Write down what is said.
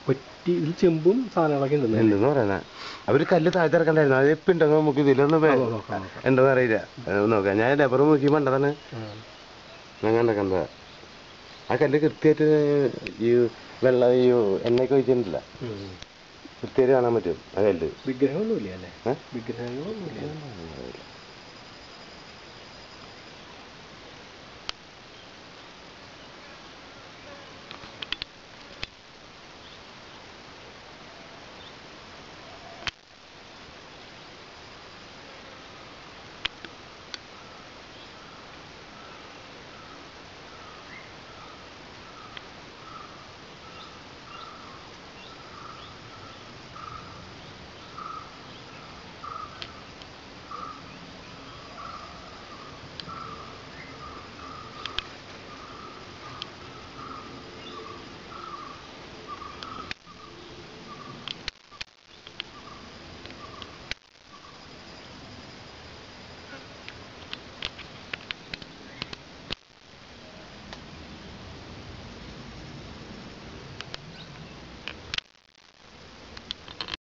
ചെമ്പും സാധനങ്ങളൊക്കെ ഉണ്ടെന്ന് പറയാനാ. അവര് കല്ല് താഴ്ത്തിറക്കണ്ടായിരുന്നു. അത് എപ്പം ഉണ്ടെങ്കിൽ നമുക്ക് ഇതിലൊന്നും ഉണ്ടെന്ന് അറിയില്ല. നോക്കാം. ഞാൻ ലേബർ നോക്കി കണ്ടതാണ്. ഞാൻ കണ്ടതാ. ആ കല്ല് കൃത്യമായിട്ട് ഈ വെള്ളം ഈ എണ്ണയൊക്കെ ഒഴിച്ചിട്ടില്ല. കൃത്യമായിട്ട് കാണാൻ പറ്റും ആ കല്ല്. വിഗ്രഹമൊന്നുമില്ല അല്ലേ? വിഗ്രഹങ്ങളൊന്നുമില്ല.